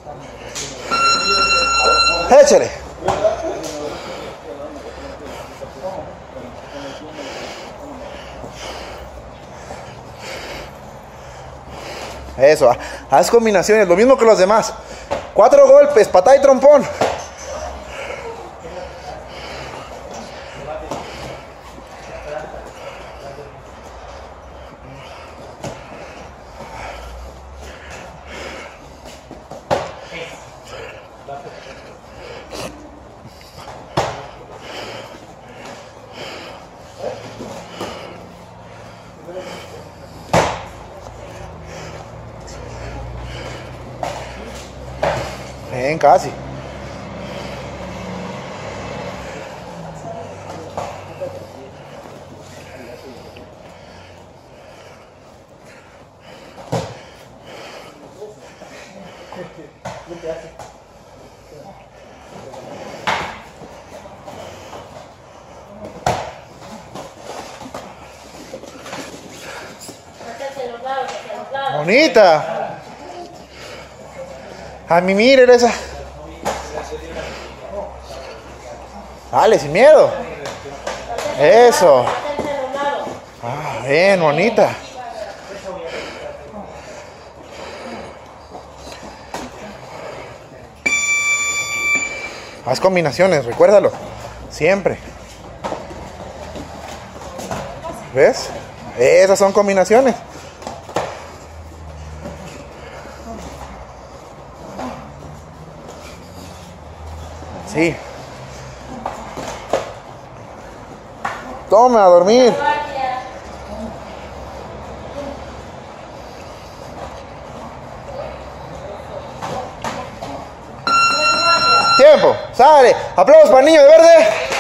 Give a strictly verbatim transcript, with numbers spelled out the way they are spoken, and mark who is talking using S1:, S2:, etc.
S1: Échale. Eso, haz combinaciones, lo mismo que los demás. Cuatro golpes, patada y trompón. Bien, casi. Bonita. A mí miren esa. Dale, sin miedo. Eso. Ah, bien, bonita. Haz combinaciones, recuérdalo. Siempre. ¿Ves? Esas son combinaciones. Sí. Toma, a dormir. Tiempo. Sale. Aplausos para el niño de verde.